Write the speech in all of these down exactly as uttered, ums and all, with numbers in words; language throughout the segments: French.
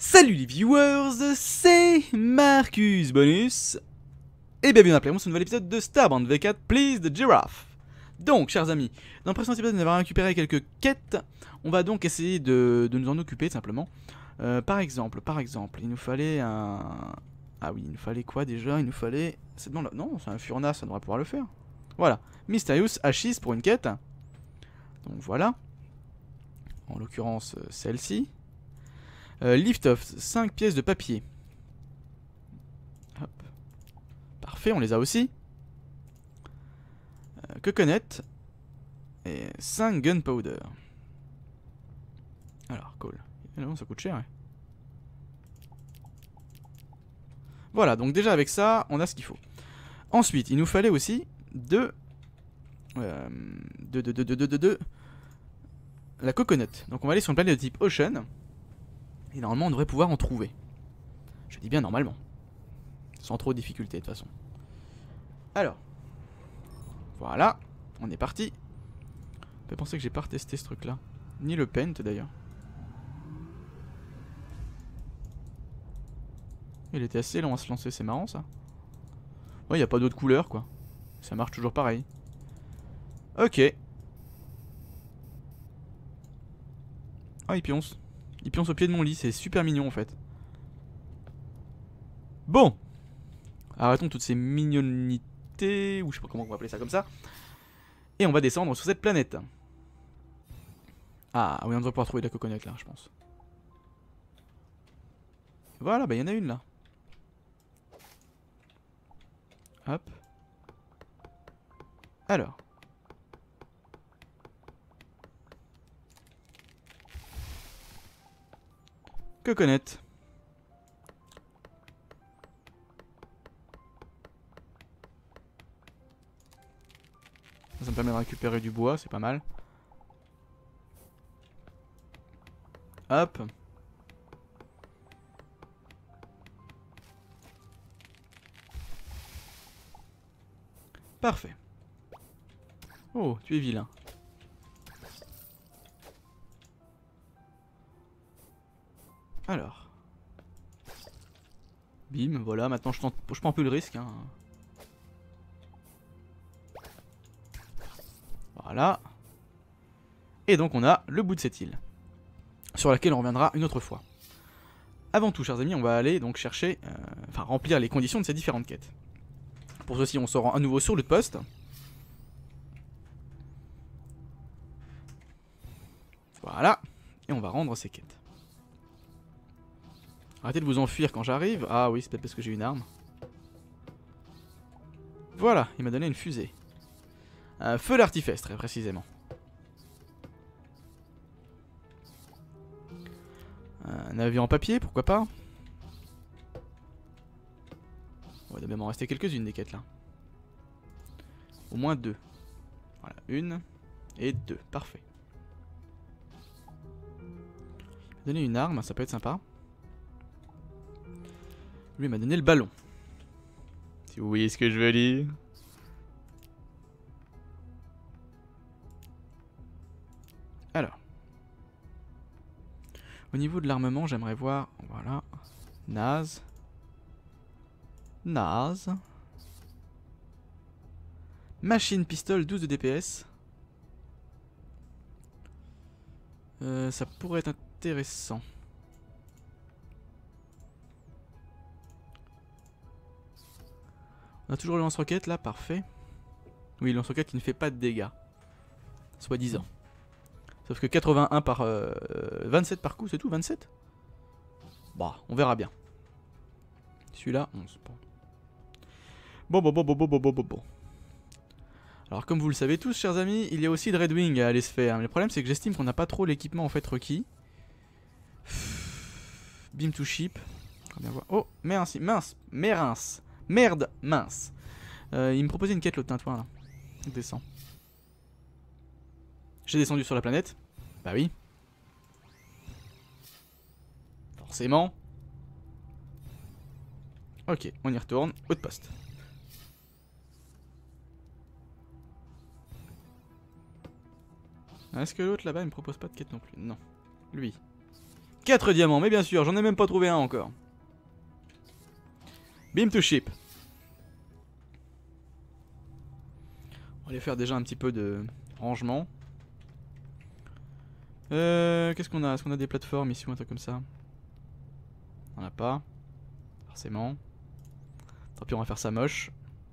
Salut les viewers, c'est Marcus Bonus et bienvenue dans la Playroom sur un nouvel épisode de Starbound V quatre Please the Giraffe. Donc chers amis, dans le précédent épisode nous avons récupéré quelques quêtes. On va donc essayer de, de nous en occuper tout simplement. euh, Par exemple, par exemple, il nous fallait un... Ah oui, il nous fallait quoi déjà? Il nous fallait... Non, non c'est un Furna, ça devrait pouvoir le faire. Voilà, Mysterious Ashes pour une quête. Donc voilà. En l'occurrence celle-ci. Euh, lift off, cinq pièces de papier. Hop. Parfait, on les a aussi. Euh, coconut. Et cinq gunpowder. Alors, cool. Et non, ça coûte cher. Ouais. Voilà, donc déjà avec ça, on a ce qu'il faut. Ensuite, il nous fallait aussi deux... Euh, de, de, de, de, de, de, de... La coconut. Donc on va aller sur une planète de type Ocean. Et normalement, on devrait pouvoir en trouver. Je dis bien normalement. Sans trop de difficulté, de toute façon. Alors. Voilà. On est parti. On peut penser que j'ai pas retesté ce truc-là. Ni le paint, d'ailleurs. Il était assez long à se lancer, c'est marrant, ça. Ouais, y a pas d'autre couleur, quoi. Ça marche toujours pareil. Ok. Ah, il pionce. Il pionce au pied de mon lit, c'est super mignon, en fait. Bon. Arrêtons toutes ces mignonités, ou je sais pas comment on va appeler ça comme ça. Et on va descendre sur cette planète. Ah oui, on devrait pouvoir trouver de la coconut là, je pense. Voilà, bah il y en a une là. Hop. Alors. Coconut. Ça me permet de récupérer du bois, c'est pas mal. Hop. Parfait. Oh, tu es vilain. Alors. Bim, voilà, maintenant je, tente, je prends un peu le risque. Hein. Voilà. Et donc on a le bout de cette île. Sur laquelle on reviendra une autre fois. Avant tout, chers amis, on va aller donc chercher, euh, enfin remplir les conditions de ces différentes quêtes. Pour ceci, on se rend à nouveau sur le poste. Voilà. Et on va rendre ces quêtes. Arrêtez de vous enfuir quand j'arrive. Ah oui, c'est peut-être parce que j'ai une arme. Voilà, il m'a donné une fusée. Un feu d'artifice, très précisément. Un avion en papier, pourquoi pas. On va même en rester quelques-unes des quêtes là. Au moins deux. Voilà, une et deux, parfait. Donner une arme, ça peut être sympa. Lui m'a donné le ballon. Si vous voyez ce que je veux dire. Alors. Au niveau de l'armement, j'aimerais voir... Voilà. Naze. Naze. Machine pistol douze de D P S. Euh, ça pourrait être intéressant. On a toujours le lance-roquette là, parfait. Oui, le lance-roquette qui ne fait pas de dégâts. Soi-disant. Sauf que quatre-vingt-un par... Euh, vingt-sept par coup, c'est tout, vingt-sept. Bah, on verra bien. Celui-là, onze. Bon, bon, bon, bon, bon, bon, bon, bon, bon. Alors, comme vous le savez tous, chers amis, il y a aussi de Redwing à aller se faire. Mais le problème, c'est que j'estime qu'on n'a pas trop l'équipement en fait requis. Beam to ship. Oh, mince, mince, mince. Merde, mince. Euh, il me proposait une quête l'autre tintouin là. On descend. J'ai descendu sur la planète. Bah oui. Forcément. Ok, on y retourne. Haut de poste. Est-ce que l'autre là-bas il me propose pas de quête non plus? Non. Lui. quatre diamants, mais bien sûr, j'en ai même pas trouvé un encore. Beam to ship. On va aller faire déjà un petit peu de rangement. Euh, Qu'est-ce qu'on a? Est-ce qu'on a des plateformes ici ou un truc comme ça? On en a pas. Forcément. Tant pis, on va faire ça moche.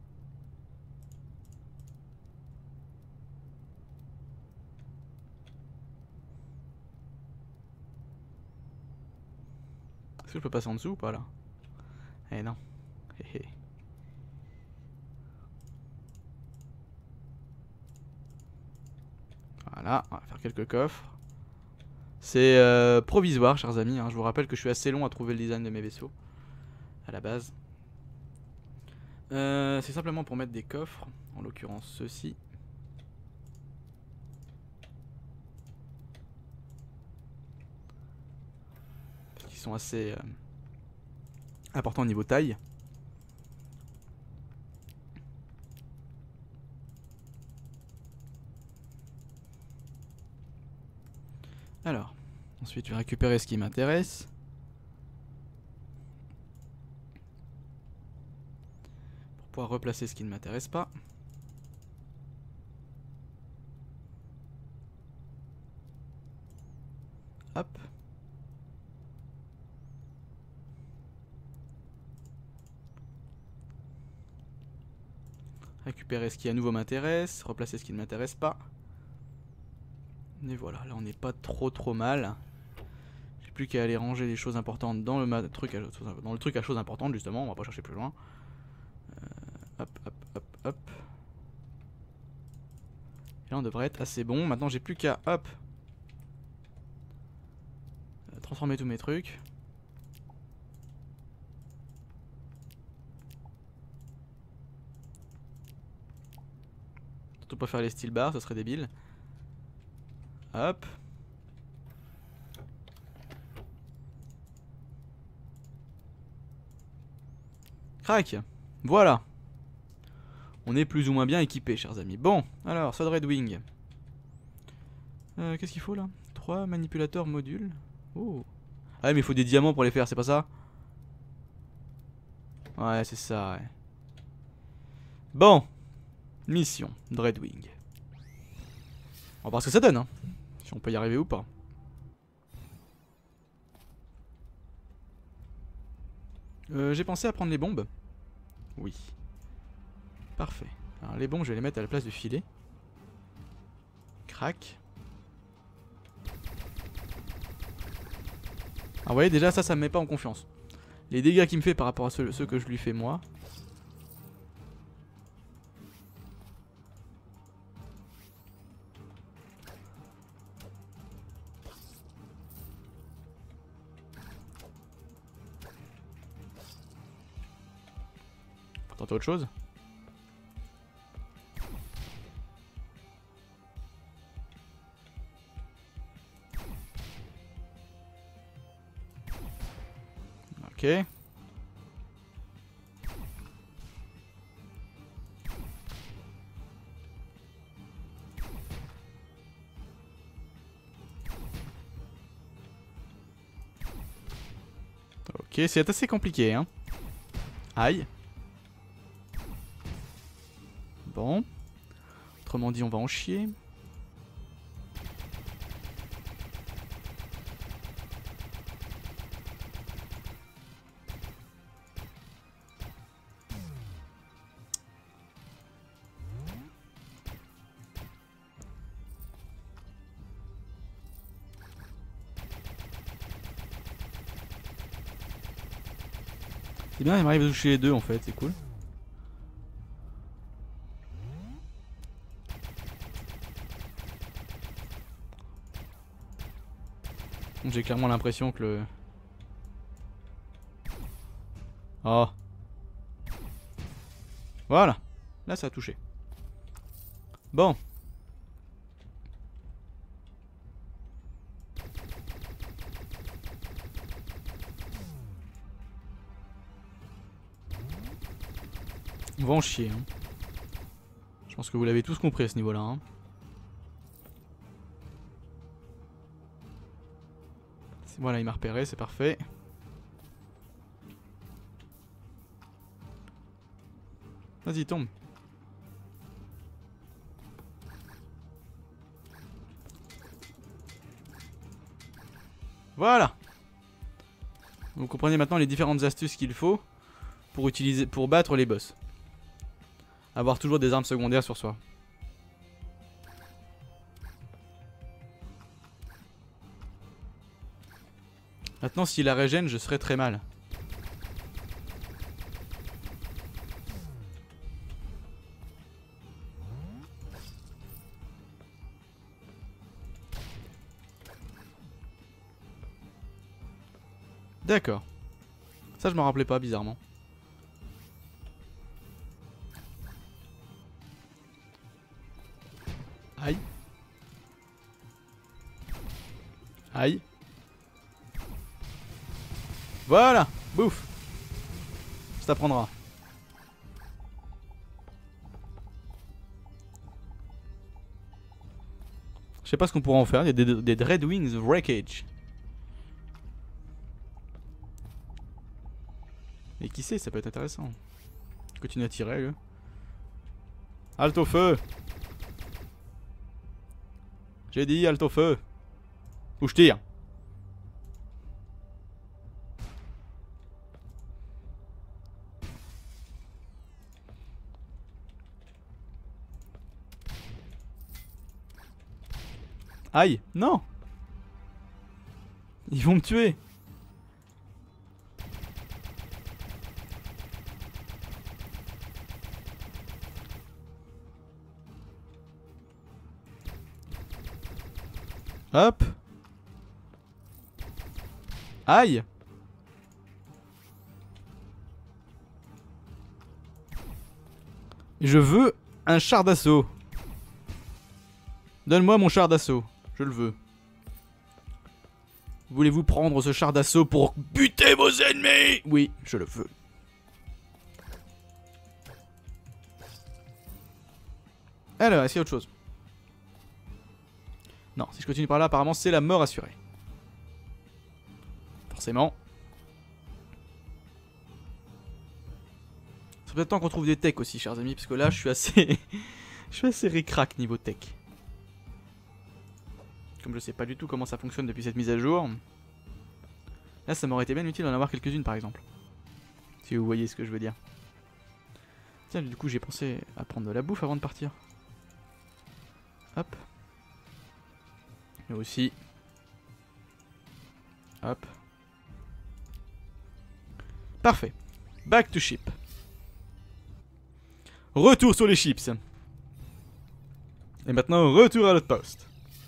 Est-ce que je peux passer en dessous ou pas là? Eh non. Hé hé. Voilà, on va faire quelques coffres. C'est euh, provisoire, chers amis. Hein. Je vous rappelle que je suis assez long à trouver le design de mes vaisseaux. À la base. Euh, c'est simplement pour mettre des coffres. En l'occurrence, ceux-ci. Parce qu'ils sont assez euh, importants au niveau taille. Alors, ensuite je vais récupérer ce qui m'intéresse. Pour pouvoir replacer ce qui ne m'intéresse pas. Hop. Récupérer ce qui à nouveau m'intéresse, replacer ce qui ne m'intéresse pas. Et voilà, là on n'est pas trop trop mal. J'ai plus qu'à aller ranger les choses importantes dans le truc à, dans le truc à choses importantes justement, on va pas chercher plus loin. Euh, hop, hop, hop, hop. Et là on devrait être assez bon. Maintenant j'ai plus qu'à hop euh, transformer tous mes trucs. Surtout pas faire les steel bars, ça serait débile. Hop. Crac. Voilà. On est plus ou moins bien équipé, chers amis. Bon, alors, Sword Red Wing. Euh, Qu'est-ce qu'il faut là? Trois manipulateurs modules. Oh. Ah mais il faut des diamants pour les faire, c'est pas ça? Ouais, c'est ça, ouais. Bon. Mission, Dreadwing. On va voir ce que ça donne, hein. Si on peut y arriver ou pas. Euh, J'ai pensé à prendre les bombes. Oui. Parfait. Alors les bombes, je vais les mettre à la place du filet. Crac. Alors vous voyez, déjà ça, ça me met pas en confiance. Les dégâts qu'il me fait par rapport à ceux, ceux que je lui fais moi. Tenter autre chose. Ok. Ok, c'est assez compliqué, hein. Aïe. Bon. Autrement dit, on va en chier. C'est bien, il m'arrive de toucher les deux en fait, c'est cool. J'ai clairement l'impression que le... Oh. Voilà. Là ça a touché. Bon. On va en chier. Hein. Je pense que vous l'avez tous compris à ce niveau-là. Hein. Voilà, il m'a repéré, c'est parfait. Vas-y, tombe. Voilà. Vous comprenez maintenant les différentes astuces qu'il faut pour utiliser, pour battre les boss. Avoir toujours des armes secondaires sur soi. Maintenant, s'il la régène, je serais très mal. D'accord. Ça, je m'en rappelais pas, bizarrement. Aïe. Aïe. Voilà. Bouffe. Ça t'apprendra. Je sais pas ce qu'on pourra en faire. Il y a des, des Dreadwings Wreckage. Mais qui sait, ça peut être intéressant. Continue à tirer, là. Halte au feu. J'ai dit halte au feu. Ou je tire. Aïe, non. Ils vont me tuer. Hop. Aïe. Je veux un char d'assaut. Donne-moi mon char d'assaut. Je le veux. Voulez-vous prendre ce char d'assaut pour buter vos ennemis? Oui, je le veux. Alors, est-ce qu'il y a autre chose? Non, si je continue par là, apparemment c'est la mort assurée. Forcément. C'est peut-être temps qu'on trouve des techs aussi, chers amis, parce que là, je suis assez... je suis assez ric-rac niveau tech. Comme je sais pas du tout comment ça fonctionne depuis cette mise à jour. Là, ça m'aurait été bien utile d'en avoir quelques-unes, par exemple. Si vous voyez ce que je veux dire. Tiens, du coup, j'ai pensé à prendre de la bouffe avant de partir. Hop. Et aussi. Hop. Parfait. Back to ship. Retour sur les chips. Et maintenant, retour à l'outpost.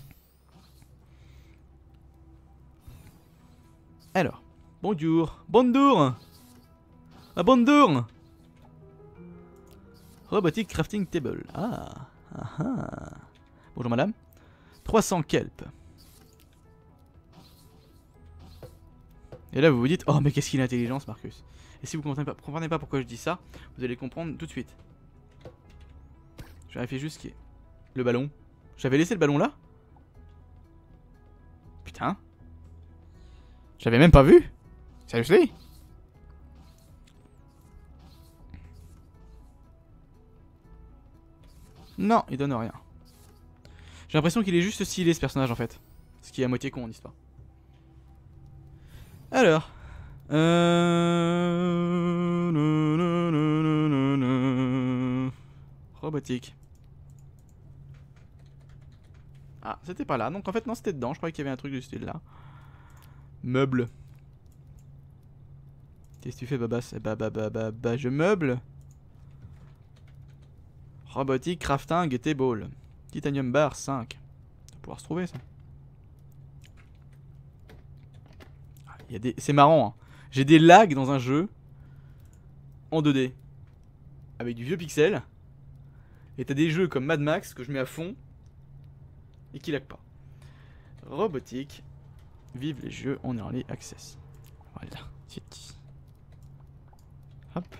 Alors. Bonjour. Bonjour. Ah, bonjour. Robotic crafting table. Ah. Ah ah. Bonjour madame. trois cents kelp. Et là vous vous dites, oh mais qu'est-ce qu'il a intelligence Marcus. Et si vous comprenez pas, comprenez pas pourquoi je dis ça, vous allez comprendre tout de suite. Je vérifie juste qui est le ballon. J'avais laissé le ballon là. Putain. J'avais même pas vu. Sérieusement. Non, il donne rien. J'ai l'impression qu'il est juste stylé ce personnage en fait. Ce qui est à moitié con en histoire. Alors. Euh... Robotique. Ah, c'était pas là. Donc en fait, non, c'était dedans. Je croyais qu'il y avait un truc du style là. Meuble. Qu'est-ce que tu fais, Babas? Bah, bah, bah, bah, bah, je meuble. Robotique, crafting, table. Titanium bar, cinq. Ça va pouvoir se trouver, ça. Il y a des... C'est marrant, hein. J'ai des lags dans un jeu. En deux D. Avec du vieux pixel. Et t'as des jeux comme Mad Max que je mets à fond. Et qui lag pas. Robotique. Vive les jeux en early access. Voilà. Hop.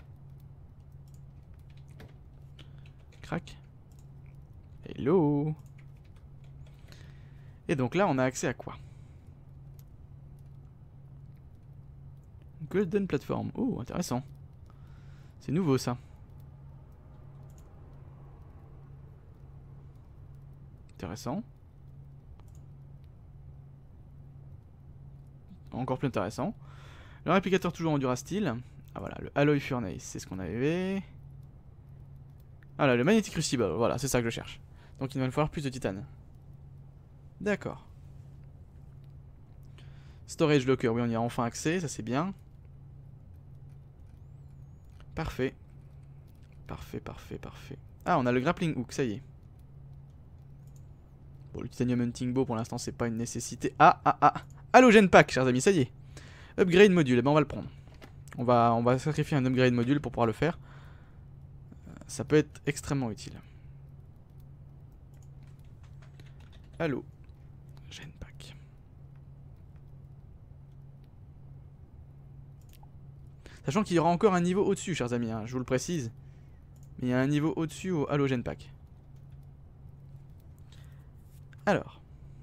Crac. Hello. Et donc là on a accès à quoi? Golden Platform. Oh, intéressant. C'est nouveau ça. Intéressant. Encore plus intéressant. Le réplicateur toujours en Durasteel. Ah voilà, le Alloy Furnace, c'est ce qu'on avait. Ah là, le Magnetic Crucible, voilà, c'est ça que je cherche. Donc il va me falloir plus de titane. D'accord. Storage Locker, oui, on y a enfin accès, ça c'est bien. Parfait. Parfait, parfait, parfait. Ah, on a le Grappling Hook, ça y est. Bon, le Titanium Hunting Bow pour l'instant c'est pas une nécessité. Ah, ah, ah. Halogen Pack, chers amis, ça y est. Upgrade module, eh ben on va le prendre. On va, on va sacrifier un upgrade module pour pouvoir le faire. Ça peut être extrêmement utile. Halo. Gen Pack. Sachant qu'il y aura encore un niveau au-dessus, chers amis, hein, je vous le précise. Mais il y a un niveau au-dessus au Halogen Pack. Alors.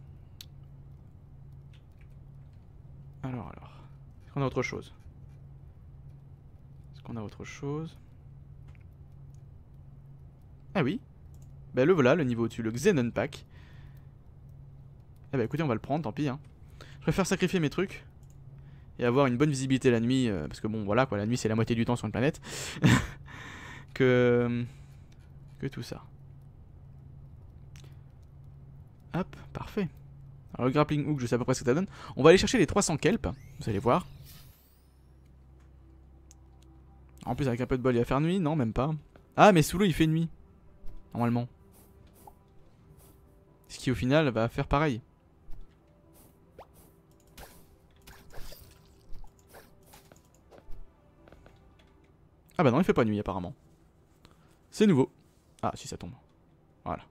Alors, alors. Est-ce qu'on a autre chose? Est-ce qu'on a autre chose? Ah oui. Bah le voilà, le niveau au-dessus, le Xenon Pack. Eh bah écoutez, on va le prendre, tant pis. Hein. Je préfère sacrifier mes trucs. Et avoir une bonne visibilité la nuit. Euh, parce que bon, voilà quoi, la nuit c'est la moitié du temps sur une planète. que... Que tout ça. Hop, parfait. Alors le grappling hook, je sais à peu près ce que ça donne. On va aller chercher les trois cents kelp, vous allez voir. En plus avec un peu de bol il va faire nuit, non même pas. Ah mais sous l'eau il fait nuit. Normalement. Ce qui au final va faire pareil. Ah bah non il fait pas nuit apparemment. C'est nouveau. Ah si ça tombe. Voilà.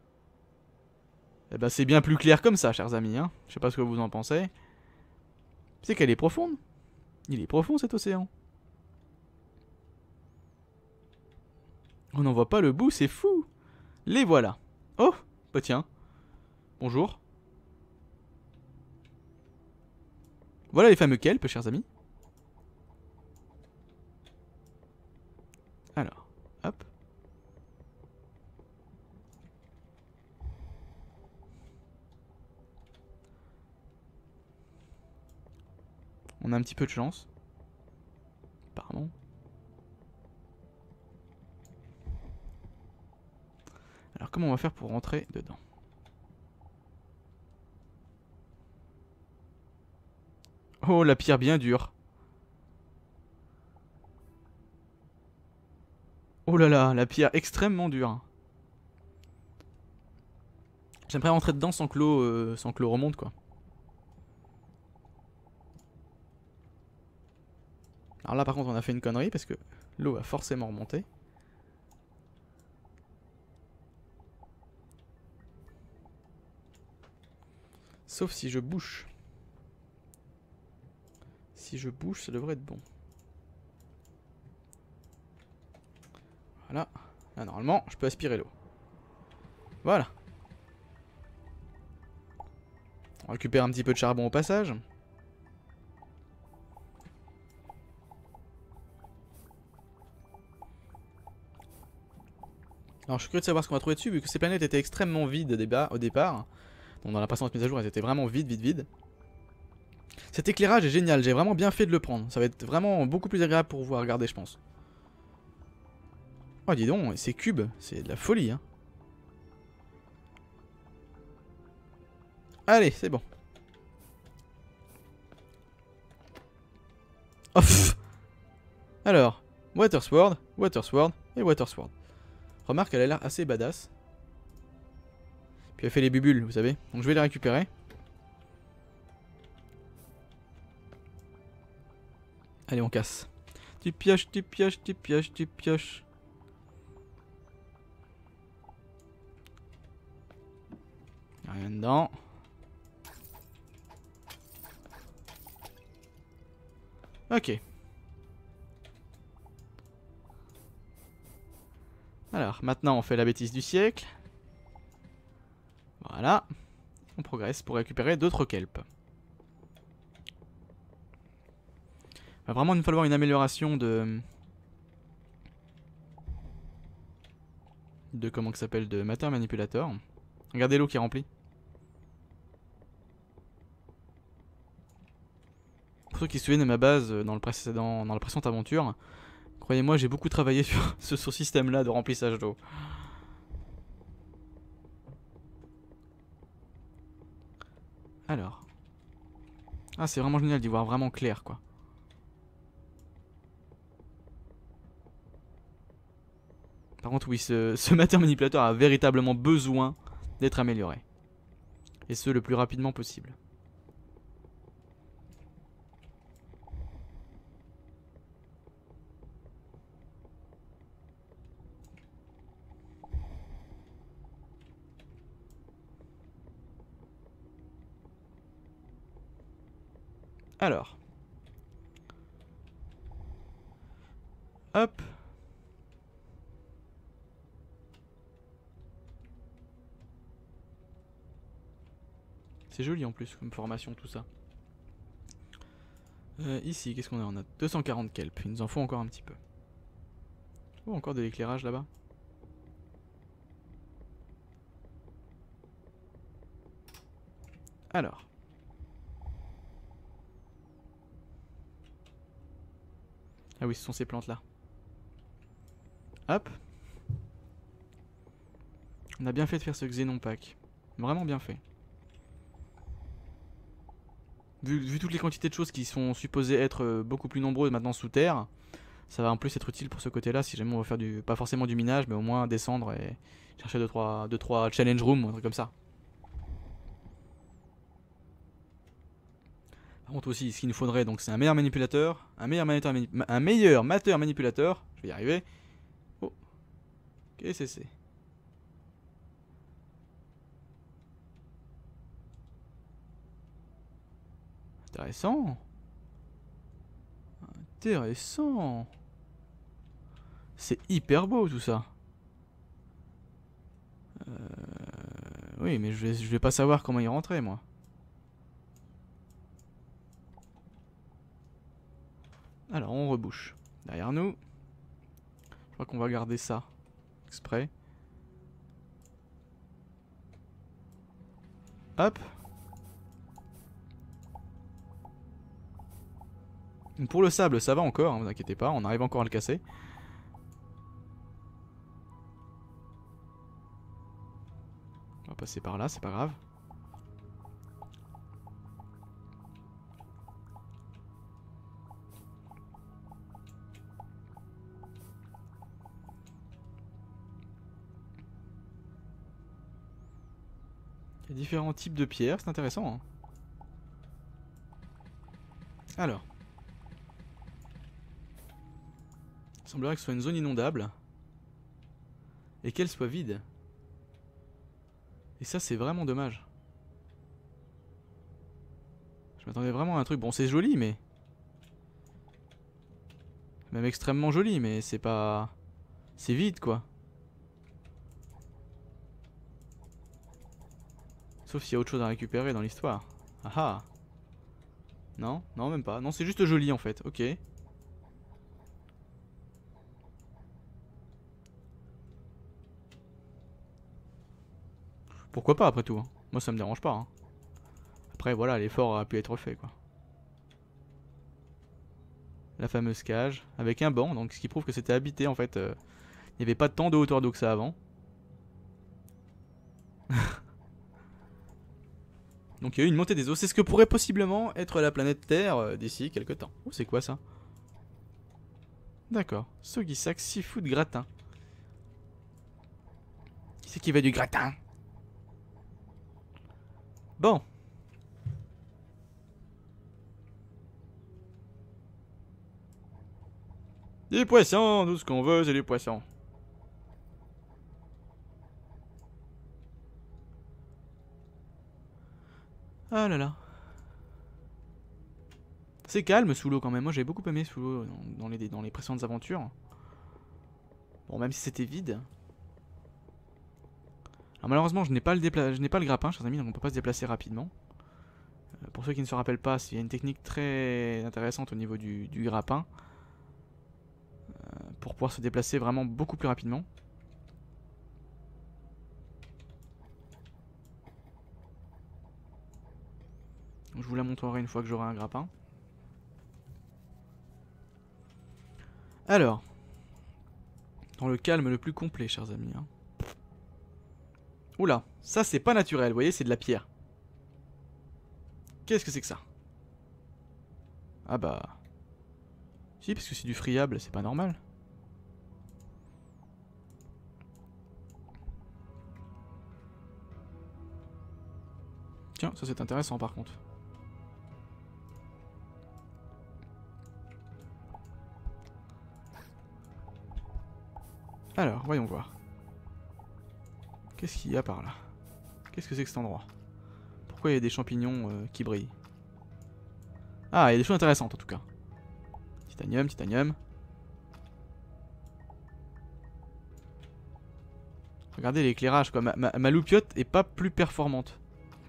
Eh ben c'est bien plus clair comme ça, chers amis, hein. Je sais pas ce que vous en pensez. C'est qu'elle est profonde. Il est profond cet océan. On n'en voit pas le bout, c'est fou. Les voilà. Oh, bah tiens. Bonjour. Voilà les fameux kelp, chers amis. Alors, hop. On a un petit peu de chance. Apparemment. Alors comment on va faire pour rentrer dedans? Oh la pierre bien dure. Oh là là, la pierre extrêmement dure. J'aimerais rentrer dedans sans que l'eau euh, sans que l'eau remonte quoi. Alors là par contre on a fait une connerie parce que l'eau va forcément remonter. Sauf si je bouche. Si je bouche ça devrait être bon. Voilà. Là normalement je peux aspirer l'eau. Voilà. On récupère un petit peu de charbon au passage. Alors je suis curieux de savoir ce qu'on va trouver dessus vu que ces planètes étaient extrêmement vides au départ. Donc dans la précédente mise à jour elles étaient vraiment vides, vides, vides. Cet éclairage est génial, j'ai vraiment bien fait de le prendre. Ça va être vraiment beaucoup plus agréable pour vous à regarder je pense. Oh dis donc, ces cubes, c'est de la folie hein. Allez, c'est bon. Oh, pff. Alors, Water Sword, Water Sword et Water Sword. Remarque, elle a l'air assez badass. Puis elle fait les bubules, vous savez. Donc je vais les récupérer. Allez, on casse. Tu pioches, tu pioches, tu pioches, tu pioches. Y'a rien dedans. Ok. Alors, maintenant on fait la bêtise du siècle. Voilà. On progresse pour récupérer d'autres kelp. Va vraiment il va falloir une amélioration de... De comment que ça s'appelle, de Matter Manipulator. Regardez l'eau qui est remplie. Pour ceux qui se souviennent de ma base dans, le précédent, dans la précédente aventure, croyez-moi, j'ai beaucoup travaillé sur ce, ce système là de remplissage d'eau. Alors. Ah, c'est vraiment génial d'y voir vraiment clair, quoi. Par contre, oui, ce, ce Matter Manipulator a véritablement besoin d'être amélioré. Et ce, le plus rapidement possible. Alors. Hop. C'est joli en plus comme formation tout ça. Euh, ici, qu'est-ce qu'on a? On a deux cent quarante kelp. Il nous en faut encore un petit peu. Oh, encore de l'éclairage là-bas. Alors. Ah oui, ce sont ces plantes là. Hop. On a bien fait de faire ce Xenon Pack. Vraiment bien fait. Vu, vu toutes les quantités de choses qui sont supposées être euh, beaucoup plus nombreuses maintenant sous terre, ça va en plus être utile pour ce côté là si jamais on va faire du, pas forcément du minage, mais au moins descendre et chercher deux trois challenge rooms ou un truc comme ça. Par contre aussi, ce qu'il nous faudrait, donc c'est un meilleur manipulateur, un meilleur manipulateur, mani un meilleur matter manipulateur, je vais y arriver. Oh, qu'est-ce que c'est? Intéressant. Intéressant. C'est hyper beau tout ça. Euh... Oui, mais je vais, je vais pas savoir comment y rentrer moi. Alors on rebouche. Derrière nous. Je crois qu'on va garder ça. Exprès. Hop. Pour le sable, ça va encore, hein, vous inquiétez pas, on arrive encore à le casser. On va passer par là, c'est pas grave. Il y a différents types de pierres, c'est intéressant. Hein. Alors. Il semblerait que ce soit une zone inondable. Et qu'elle soit vide. Et ça, c'est vraiment dommage. Je m'attendais vraiment à un truc. Bon, c'est joli, mais... Même extrêmement joli, mais c'est pas... C'est vide, quoi. Sauf s'il y a autre chose à récupérer dans l'histoire. Ah ah. Non, non, même pas. Non, c'est juste joli, en fait. Ok. Pourquoi pas, après tout. Hein. Moi, ça me dérange pas. Hein. Après, voilà, l'effort a pu être fait, quoi. La fameuse cage, avec un banc, donc ce qui prouve que c'était habité, en fait. Euh, il n'y avait pas tant de hauteur d'eau que ça avant. Donc il y a eu une montée des eaux. C'est ce que pourrait possiblement être la planète Terre euh, d'ici quelques temps. Oh, c'est quoi ça? D'accord. Sogisac seafood gratin. Qui c'est qui veut du gratin? Bon. Des poissons, tout ce qu'on veut, c'est des poissons. Ah là là. C'est calme sous l'eau quand même. Moi j'ai beaucoup aimé sous l'eau dans, dans, les, dans les précédentes aventures. Bon, même si c'était vide. Alors malheureusement je n'ai pas, pas le grappin, chers amis, donc on peut pas se déplacer rapidement. Euh, Pour ceux qui ne se rappellent pas, il y a une technique très intéressante au niveau du, du grappin. Euh, pour pouvoir se déplacer vraiment beaucoup plus rapidement. Je vous la montrerai une fois que j'aurai un grappin. Alors, dans le calme le plus complet, chers amis. Hein. Oula, ça c'est pas naturel, vous voyez, c'est de la pierre. Qu'est-ce que c'est que ça? Ah bah... Si, parce que c'est du friable, c'est pas normal. Tiens, ça c'est intéressant par contre. Alors, voyons voir. Qu'est-ce qu'il y a par là? Qu'est-ce que c'est que cet endroit? Pourquoi il y a des champignons euh, qui brillent? Ah, il y a des choses intéressantes en tout cas. Titanium, titanium. Regardez l'éclairage quoi, ma, ma, ma loupiote est pas plus performante.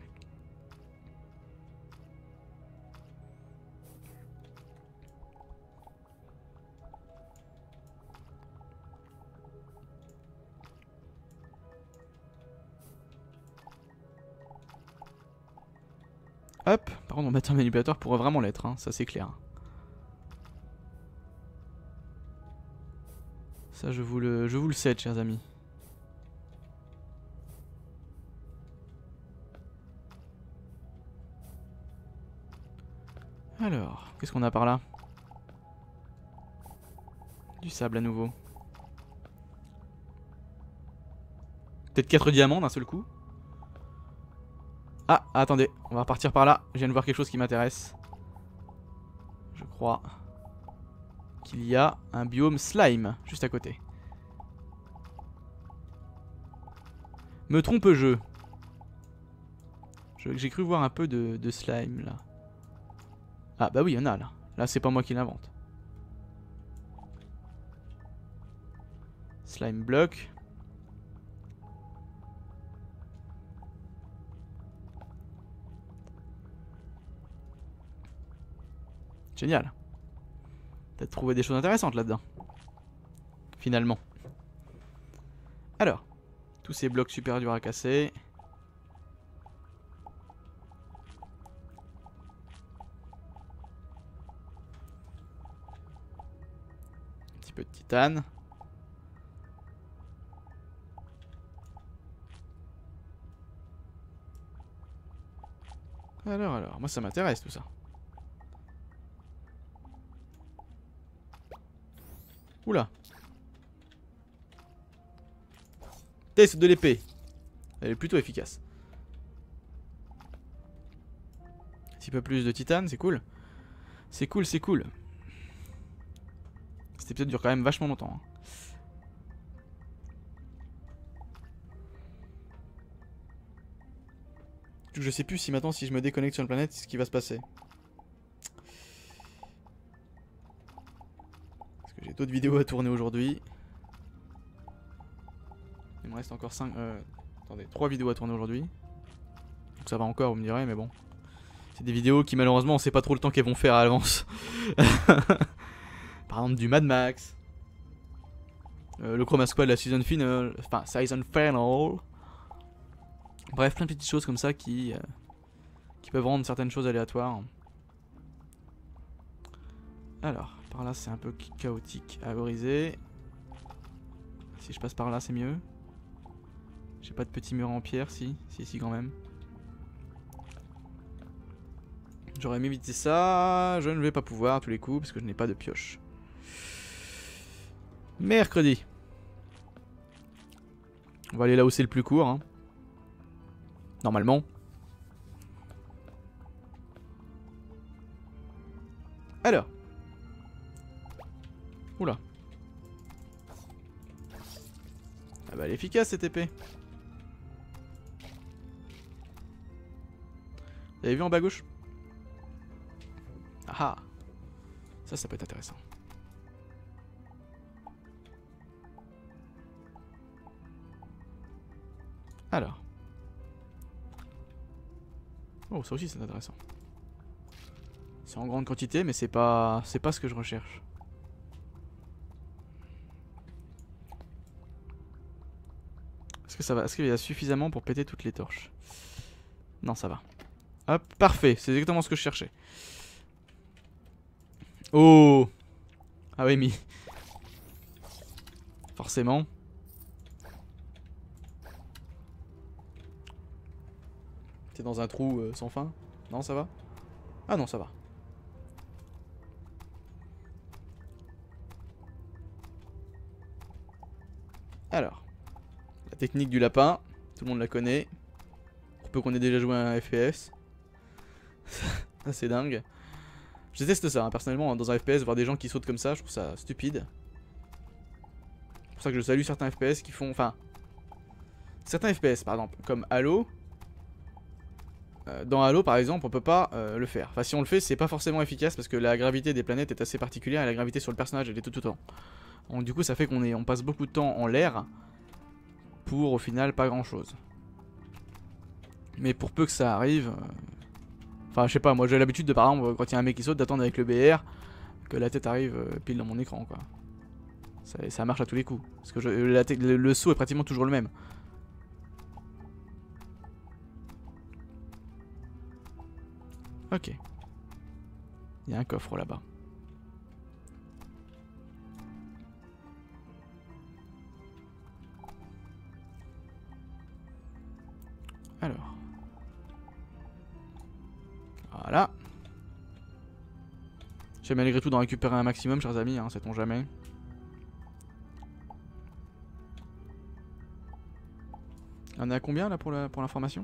Hop, par contre on mettre un manipulateur pourrait vraiment l'être, hein, ça c'est clair. Ça je vous le, je vous le cède chers amis. Alors, qu'est-ce qu'on a par là? Du sable à nouveau. Peut-être quatre diamants d'un seul coup. Ah, attendez, on va repartir par là. Je viens de voir quelque chose qui m'intéresse. Je crois qu'il y a un biome slime juste à côté. Me trompe-je? J'ai cru voir un peu de, de slime là. Ah bah oui, il y en a là. Là c'est pas moi qui l'invente. Slime block. Génial. Peut-être trouver des choses intéressantes là-dedans. Finalement. Alors. Tous ces blocs super durs à casser. Un petit peu de titane. Alors, alors. Moi ça m'intéresse tout ça. Oula. Test de l'épée. Elle est plutôt efficace. Un petit peu plus de titane, c'est cool. C'est cool, c'est cool. Cet épisode dure quand même vachement longtemps. Hein. Je sais plus si maintenant si je me déconnecte sur la planète, c'est ce qui va se passer. J'ai d'autres vidéos à tourner aujourd'hui. Il me reste encore cinq... Euh, attendez, trois vidéos à tourner aujourd'hui. Donc ça va encore, vous me direz, mais bon. C'est des vidéos qui malheureusement on sait pas trop le temps qu'elles vont faire à l'avance. Par exemple du Mad Max. Euh, le Chroma Squad, la season finale. Enfin, season final. Bref, plein de petites choses comme ça qui... Euh, qui peuvent rendre certaines choses aléatoires. Alors, par là c'est un peu chaotique à briser. Si je passe par là c'est mieux. J'ai pas de petit mur en pierre, si, si, si quand même. J'aurais aimé éviter ça, je ne vais pas pouvoir à tous les coups parce que je n'ai pas de pioche. Mercredi. On va aller là où c'est le plus court. Hein. Normalement. Alors. Oula. Ah bah elle est efficace cette épée. Vous avez vu en bas à gauche? Ah ah. Ça, ça peut être intéressant. Alors. Oh, ça aussi c'est intéressant. C'est en grande quantité, mais c'est pas, c'est pas ce que je recherche. Est-ce que ça va? Est-ce qu'il y a suffisamment pour péter toutes les torches? Non, ça va. Hop, parfait, c'est exactement ce que je cherchais. Oh! Ah oui, mais... Forcément. T'es dans un trou euh, sans fin? Non, ça va? Ah non, ça va. Alors. La technique du lapin. Tout le monde la connaît. Pour peu qu'on ait déjà joué à un F P S. C'est dingue. Je déteste ça, hein, personnellement, dans un F P S, voir des gens qui sautent comme ça, je trouve ça stupide. C'est pour ça que je salue certains F P S qui font... Enfin... Certains F P S, par exemple, comme Halo. Euh, dans Halo, par exemple, on peut pas euh, le faire. Enfin, si on le fait, c'est pas forcément efficace parce que la gravité des planètes est assez particulière et la gravité sur le personnage, elle est tout tout le temps. Donc du coup, ça fait qu'on est... on passe beaucoup de temps en l'air pour, au final, pas grand-chose. Mais pour peu que ça arrive... Euh... Enfin, je sais pas, moi j'ai l'habitude de, par exemple, quand il y a un mec qui saute, d'attendre avec le B R que la tête arrive euh, pile dans mon écran, quoi. Ça, ça marche à tous les coups. Parce que je, la le, le saut est pratiquement toujours le même. Ok. Il y a un coffre là-bas. Alors. Voilà. J'ai malgré tout d'en récupérer un maximum, chers amis, hein, sait-on jamais. On est à combien là pour la, pour l'information?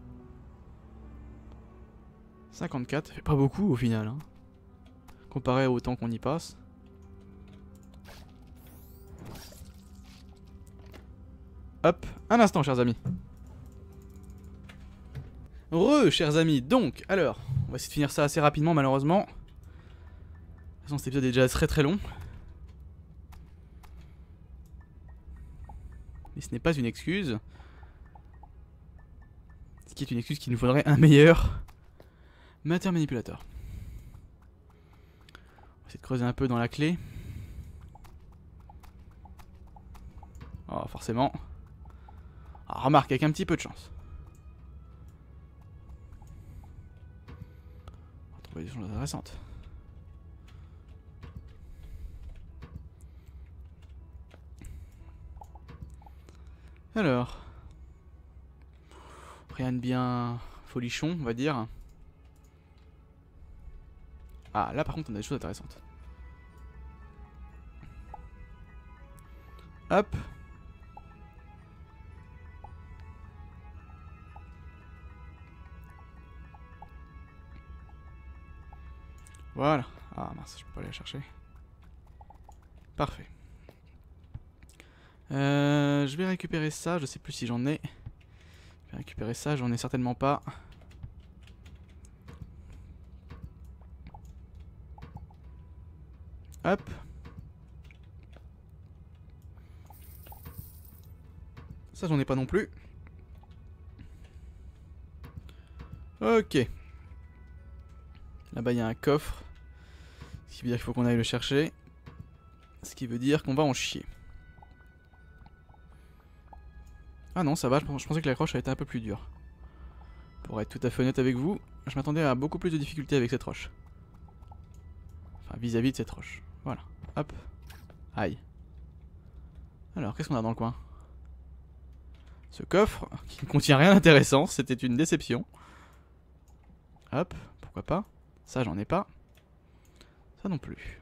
cinquante-quatre, ça fait pas beaucoup au final, hein, comparé au temps qu'on y passe. Hop, un instant, chers amis. Re, chers amis, donc, alors, on va essayer de finir ça assez rapidement, malheureusement. De toute façon, cet épisode est déjà très très long. Mais ce n'est pas une excuse. Ce qui est une excuse qu'il nous faudrait un meilleur Matter Manipulator. On va essayer de creuser un peu dans la clé. Oh, forcément. Ah, remarque, avec un petit peu de chance. On va trouver des choses intéressantes. Alors. Rien de bien folichon, on va dire. Ah, là par contre on a des choses intéressantes. Hop. Voilà. Ah mince, je peux pas aller la chercher. Parfait. Euh, je vais récupérer ça, je sais plus si j'en ai. Je vais récupérer ça, j'en ai certainement pas. Hop. Ça j'en ai pas non plus. Ok. Là-bas il y a un coffre. Ce qui veut dire qu'il faut qu'on aille le chercher. Ce qui veut dire qu'on va en chier. Ah non, ça va, je pensais que l'accroche allait être un peu plus dure. Pour être tout à fait honnête avec vous, je m'attendais à beaucoup plus de difficultés avec cette roche. Enfin, vis-à-vis de cette roche. Voilà. Hop. Aïe. Alors, qu'est-ce qu'on a dans le coin? Ce coffre, qui ne contient rien d'intéressant, c'était une déception. Hop, pourquoi pas. Ça, j'en ai pas. Ça non plus.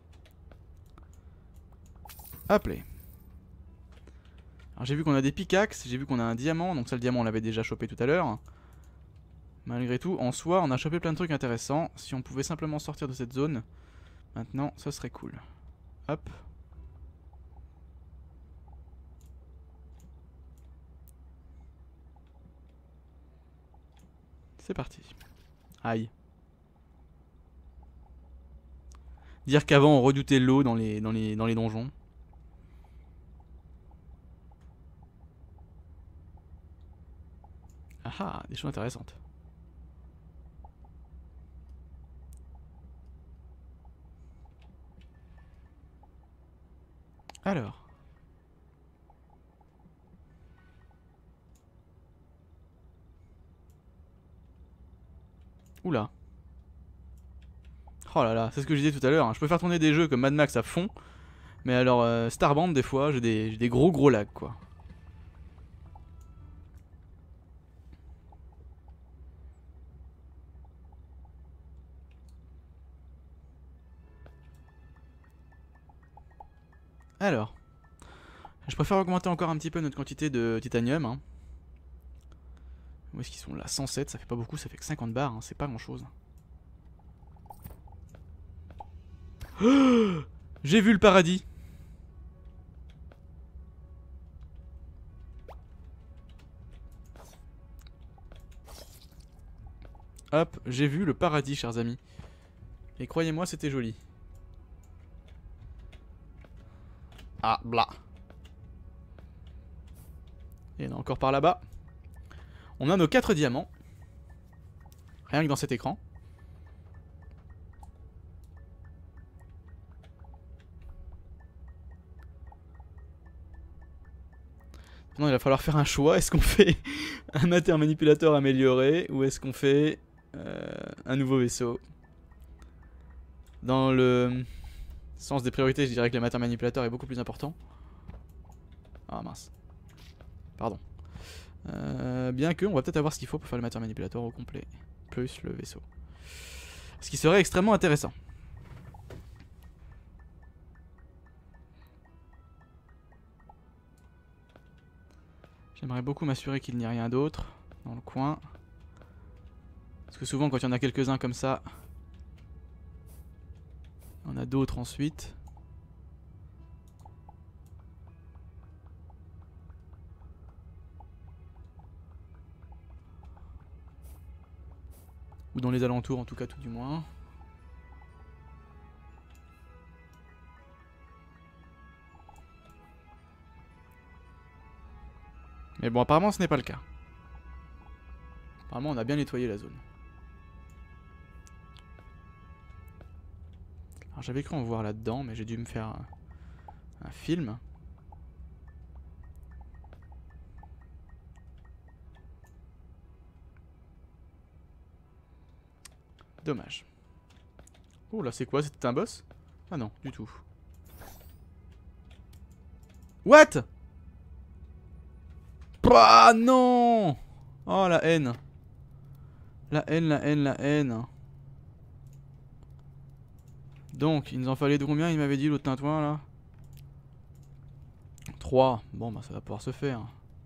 Hop là. Alors j'ai vu qu'on a des pickaxes, j'ai vu qu'on a un diamant, donc ça le diamant on l'avait déjà chopé tout à l'heure. Malgré tout, en soi, on a chopé plein de trucs intéressants. Si on pouvait simplement sortir de cette zone, maintenant, ça serait cool. Hop. C'est parti. Aïe. Dire qu'avant on redoutait l'eau dans les, dans, les, dans les donjons. Ah ah, des choses intéressantes. Alors. Oula. Oh là là, c'est ce que je disais tout à l'heure, hein. Je peux faire tourner des jeux comme Mad Max à fond. Mais alors, euh, Starband, des fois, j'ai des, des gros gros lags, quoi. Alors. Je préfère augmenter encore un petit peu notre quantité de titanium, hein. Où est-ce qu'ils sont là? cent sept, ça fait pas beaucoup, ça fait que cinquante barres, hein, c'est pas grand chose. Oh, j'ai vu le paradis. Hop, j'ai vu le paradis, chers amis. Et croyez-moi, c'était joli. Ah, blah. Et il y en a encore par là-bas. On a nos quatre diamants. Rien que dans cet écran. Maintenant, il va falloir faire un choix. Est-ce qu'on fait un matter manipulateur amélioré ou est-ce qu'on fait euh, un nouveau vaisseau? Dans le sens des priorités, je dirais que le matter manipulateur est beaucoup plus important. Ah mince. Pardon. Euh, bien que, on va peut-être avoir ce qu'il faut pour faire le matter manipulateur au complet. Plus le vaisseau. Ce qui serait extrêmement intéressant. J'aimerais beaucoup m'assurer qu'il n'y a rien d'autre dans le coin. Parce que souvent quand il y en a quelques-uns comme ça, il y en a d'autres ensuite. Ou dans les alentours en tout cas, tout du moins. Mais bon, apparemment ce n'est pas le cas. Apparemment on a bien nettoyé la zone. Alors j'avais cru en voir là-dedans, mais j'ai dû me faire un, un film. Dommage. Oh là c'est quoi? C'était un boss? Ah non, du tout. What? Ah non! Oh la haine. La haine, la haine, la haine. Donc, il nous en fallait de combien? Il m'avait dit l'autre tintouin là. trois. Bon bah ça va pouvoir se faire.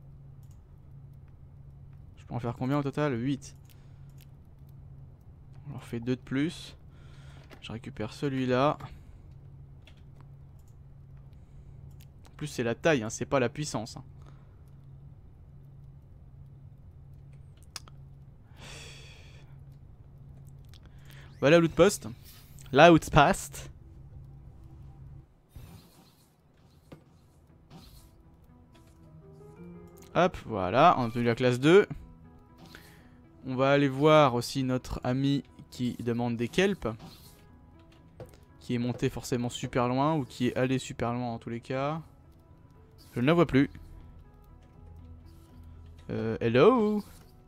Je peux en faire combien au total? huit. On leur fait deux de plus. Je récupère celui-là. En plus c'est la taille, hein, c'est pas la puissance. Hein. Voilà l'outpost. L'outpost. Hop, voilà, on a obtenu la classe deux. On va aller voir aussi notre ami qui demande des kelps. Qui est monté forcément super loin, ou qui est allé super loin en tous les cas. Je ne la vois plus. Euh, hello.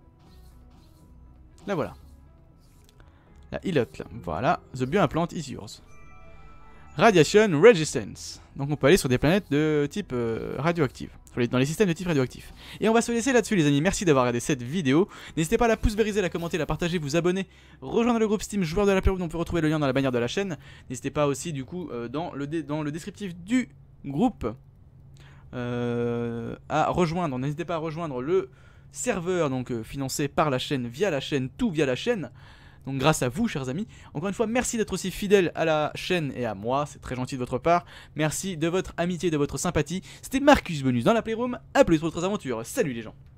La voilà. La ilote là, voilà. The bioimplant is yours. Radiation Resistance. Donc on peut aller sur des planètes de type euh, radioactive. Dans les systèmes de type radioactif. Et on va se laisser là-dessus les amis. Merci d'avoir regardé cette vidéo. N'hésitez pas à la pouce vériser, la commenter, la partager, vous abonner. Rejoindre le groupe Steam joueur de la Playroom dont on peut retrouver le lien dans la bannière de la chaîne. N'hésitez pas aussi du coup euh, dans, le dans le descriptif du groupe euh, à rejoindre. N'hésitez pas à rejoindre le serveur donc euh, financé par la chaîne, via la chaîne, tout via la chaîne. Donc grâce à vous chers amis, encore une fois merci d'être aussi fidèles à la chaîne et à moi, c'est très gentil de votre part. Merci de votre amitié, de votre sympathie. C'était Marcus Bonus dans la Playroom, à plus pour d'autres aventures, salut les gens.